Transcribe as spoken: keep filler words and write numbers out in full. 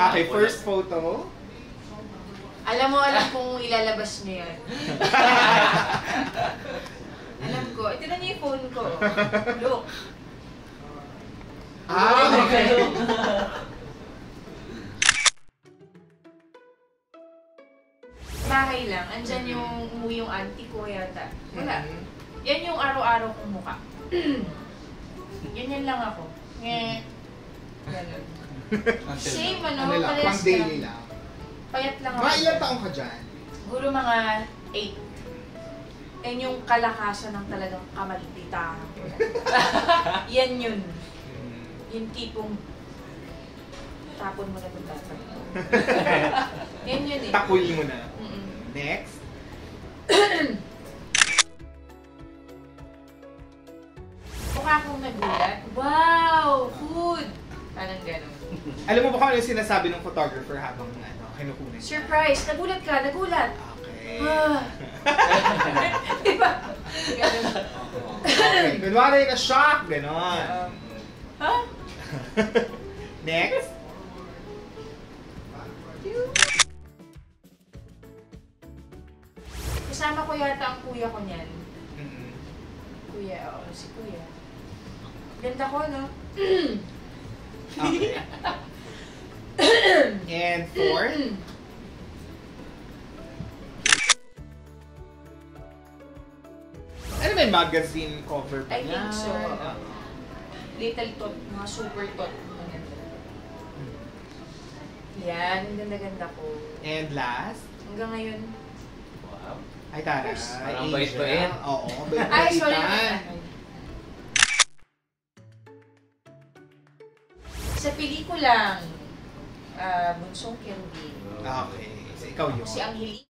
Okay, first photo. Alam mo, alam kung ilalabas niyo yan. Alam ko. Ito na niyo yung phone ko. Look. Ah, okay. Bahay lang. Andyan yung umuwi yung auntie ko yata. Wala. Mhm. Yan yung araw-araw kong mukha. Ganyan lang ako. Nge. Ganun. Same ano, Ano lang, parehas pang daily lang. Payat lang ako. Mga ilang taong ka dyan? Siguro mga eight. Yan yung kalakasan ng talagang kamaldita. Yan yun. Yung tipong tapon mo na kung tatapon. Yan yun eh. Takuyin mo na. Mm-mm. Next. Mukha akong nagulat. Wow! Food! Parang gano'n. Alam mo ba kung ano yung sinasabi ng photographer habang ano, kinukunin? Surprise! Nagulat ka! Nagulat! Okay. Ah. Diba? Ganun. Okay. Kunwari na shock, gano'n. Um, ha? Next. Kasama ko yata ang kuya ko niyan. Mm-hmm. Kuya, oo, si kuya. Ganda ko, no? Okay. And four. Ano ba yung magazine cover ba I think yan? so. Ah. Little tot, mga super tot. Yan, ang ganda-ganda ko. And last. Hanggang ngayon. Wow. Ay, tara. Parang Asia. bait-bait. Oo, bait-bait. Ay, sorry. Sa pelikulang uh, Bunsong Kerubin, Okay. So, ikaw yun. si Angelique.